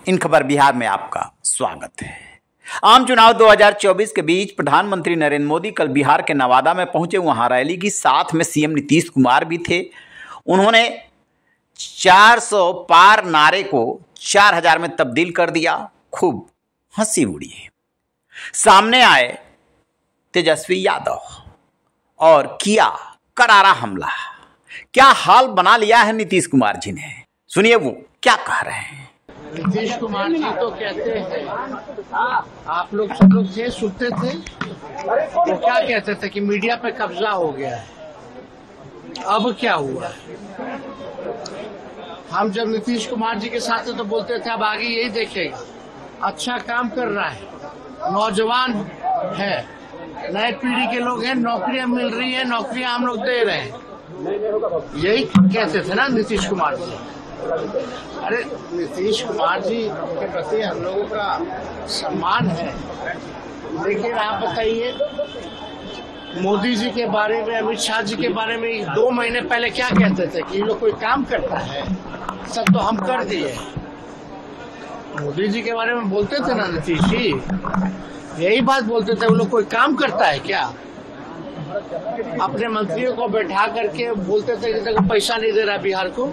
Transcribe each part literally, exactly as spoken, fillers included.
इन खबर बिहार में आपका स्वागत है। आम चुनाव दो हज़ार चौबीस के बीच प्रधानमंत्री नरेंद्र मोदी कल बिहार के नवादा में पहुंचे। वहां रैली की, साथ में सीएम नीतीश कुमार भी थे। उन्होंने चार सौ पार नारे को चार हज़ार में तब्दील कर दिया। खूब हंसी उड़ी। सामने आए तेजस्वी यादव और किया करारा हमला। क्या हाल बना लिया है नीतीश कुमार जी ने, सुनिए वो क्या कह रहे हैं। नीतीश कुमार जी तो कहते हैं, आप लोग सब लोग थे, सुनते थे, तो क्या कहते थे कि मीडिया पे कब्जा हो गया है। अब क्या हुआ? हम जब नीतीश कुमार जी के साथ थे तो बोलते थे अब आगे यही देखेगा, अच्छा काम कर रहा है, नौजवान है, नए पीढ़ी के लोग हैं, नौकरियां मिल रही है, नौकरियां हम लोग दे रहे हैं, यही कहते थे ना नीतीश कुमार जी। अरे नीतीश कुमार जी के प्रति हम लोगों का सम्मान है, लेकिन आप बताइए मोदी जी के बारे में, अमित शाह जी के बारे में दो महीने पहले क्या कहते थे कि ये लोग कोई काम करता है, सब तो हम कर दिए। मोदी जी के बारे में बोलते थे ना नीतीश जी, यही बात बोलते थे, वो लोग कोई काम करता है क्या। अपने मंत्रियों को बैठा करके बोलते थे कि देखो पैसा नहीं दे रहा बिहार को,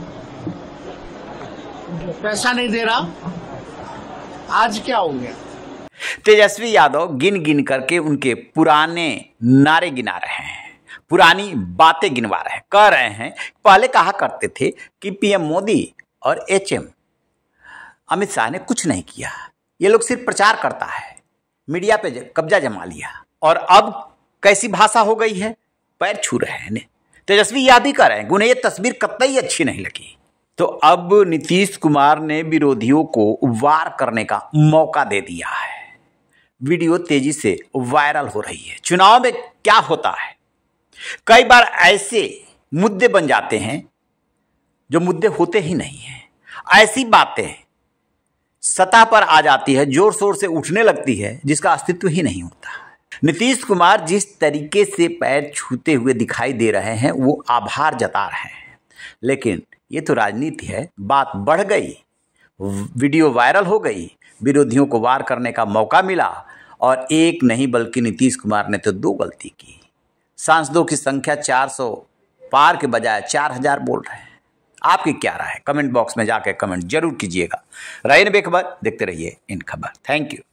पैसा नहीं दे रहा। आज क्या हो गया? तेजस्वी यादव गिन गिन करके उनके पुराने नारे गिना रहे हैं, पुरानी बातें गिनवा रहे हैं। कह रहे हैं पहले कहा करते थे कि पीएम मोदी और एचएम अमित शाह ने कुछ नहीं किया, ये लोग सिर्फ प्रचार करता है, मीडिया पे कब्जा जमा लिया। और अब कैसी भाषा हो गई है, पैर छू रहे हैं। तेजस्वी याद ही कर रहे हैं, उन्हें ये तस्वीर कतई अच्छी नहीं लगी। तो अब नीतीश कुमार ने विरोधियों को वार करने का मौका दे दिया है। वीडियो तेजी से वायरल हो रही है। चुनाव में क्या होता है, कई बार ऐसे मुद्दे बन जाते हैं जो मुद्दे होते ही नहीं हैं। ऐसी बातें सतह पर आ जाती है, जोर शोर से उठने लगती है, जिसका अस्तित्व ही नहीं होता। नीतीश कुमार जिस तरीके से पैर छूते हुए दिखाई दे रहे हैं वो आभार जता रहे हैं, लेकिन ये तो राजनीति है। बात बढ़ गई, वीडियो वायरल हो गई, विरोधियों को वार करने का मौका मिला और एक नहीं बल्कि नीतीश कुमार ने तो दो गलती की। सांसदों की संख्या चार सौ पार के बजाय चार हज़ार बोल रहे हैं। आपकी क्या राय है? कमेंट बॉक्स में जाकर कमेंट जरूर कीजिएगा। रहिए बेखबर, देखते रहिए इन खबर। Thank you.